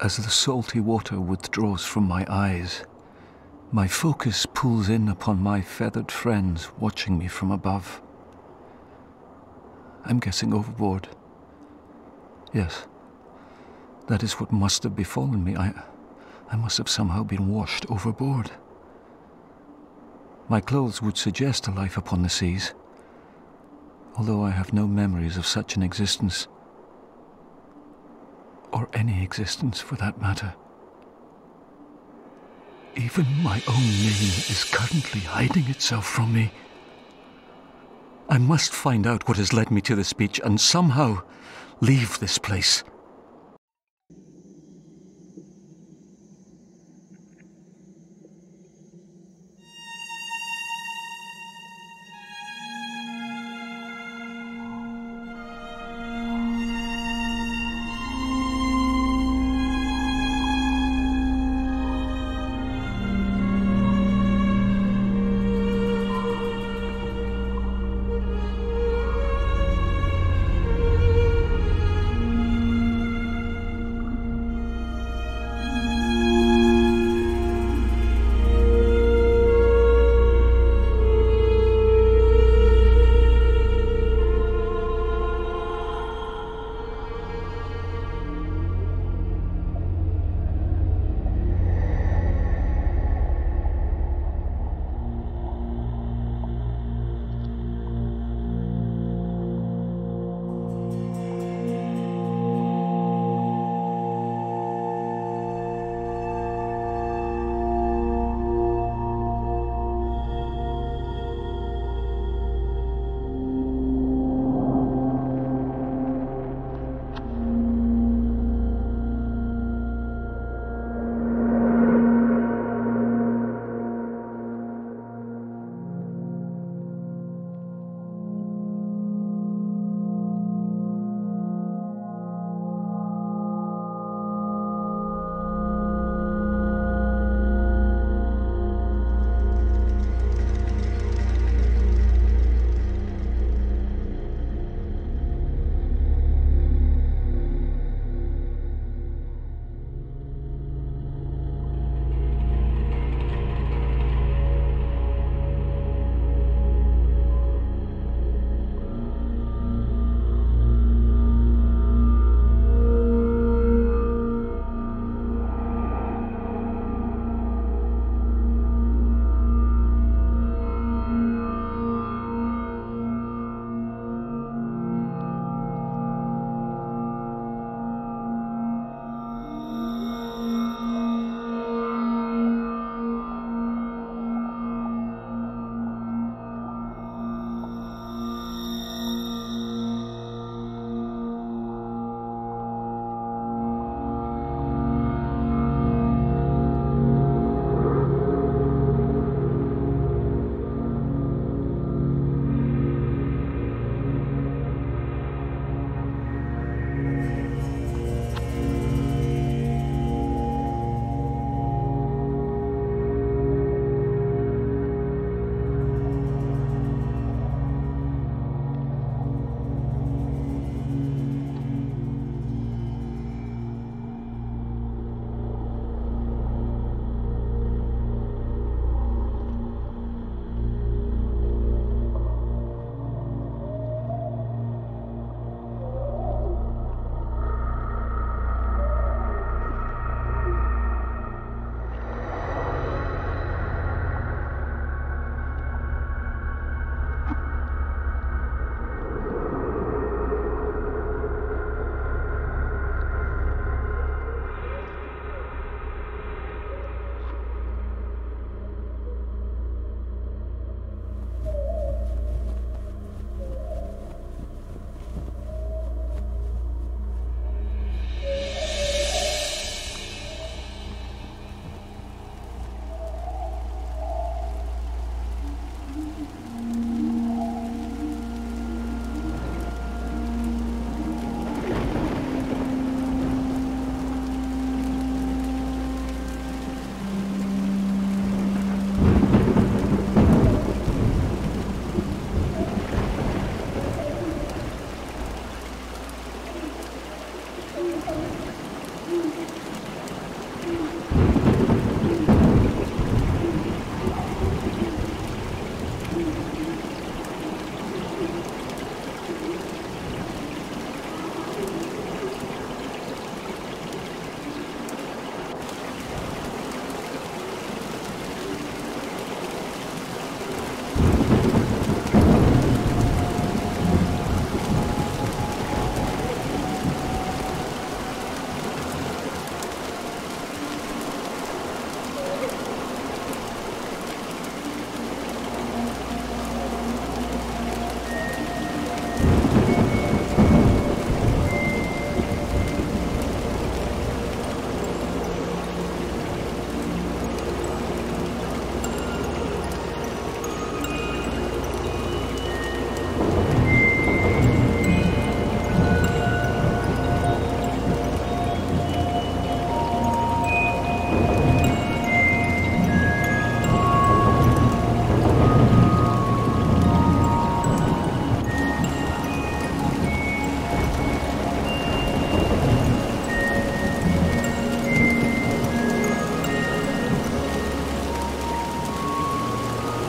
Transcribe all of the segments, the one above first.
As the salty water withdraws from my eyes, my focus pulls in upon my feathered friends watching me from above. I'm guessing overboard. Yes, that is what must have befallen me. I must have somehow been washed overboard. My clothes would suggest a life upon the seas, although I have no memories of such an existence. Or any existence, for that matter. Even my own name is currently hiding itself from me. I must find out what has led me to this beach and somehow leave this place.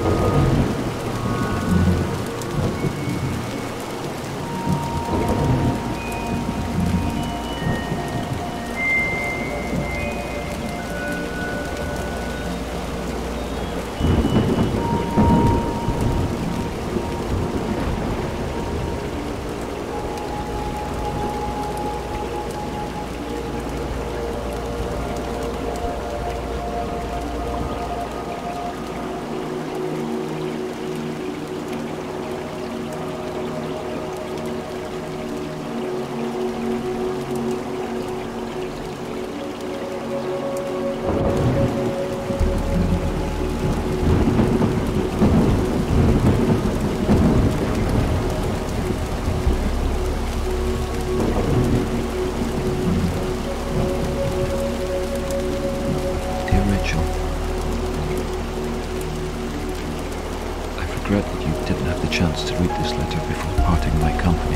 regret that you didn't have the chance to read this letter before parting my company.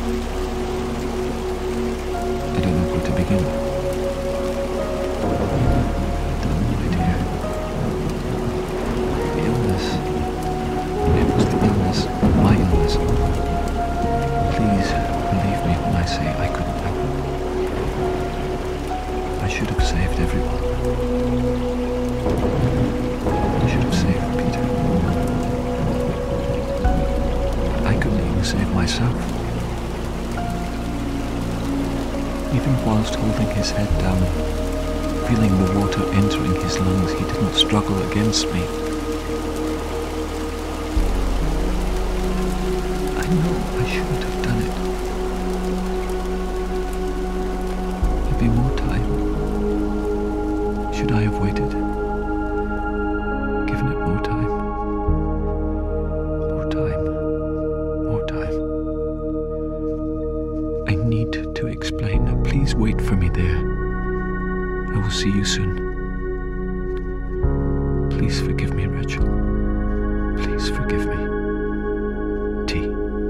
I don't know where to begin. My dear. The illness. It was the illness, my illness. Please believe me when I say I couldn't help it. I should have saved everyone. I should have saved Peter. I couldn't even save myself. Even whilst holding his head down, feeling the water entering his lungs, he didn't struggle against me. I know I shouldn't have done it. Maybe more time. Should I have waited? Given it more time? More time. More time. I need to explain. Now, please wait for me there. I will see you soon. Please forgive me, Rachel. Please forgive me. T.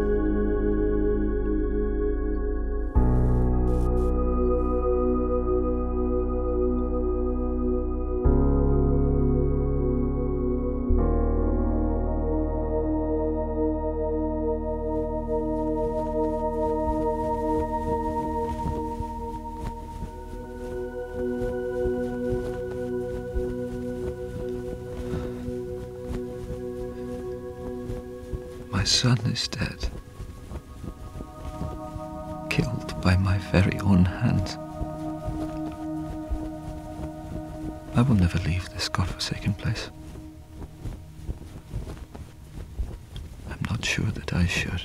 My son is dead. Killed by my very own hands. I will never leave this godforsaken place. I'm not sure that I should.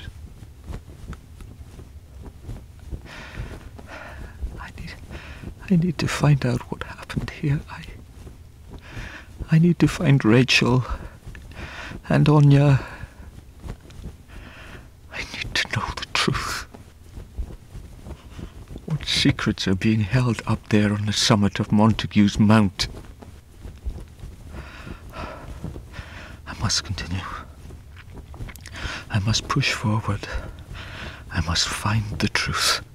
I need to find out what happened here. I need to find Rachel and Anya. I need to know the truth. What secrets are being held up there on the summit of Montague's Mount? I must continue. I must push forward. I must find the truth.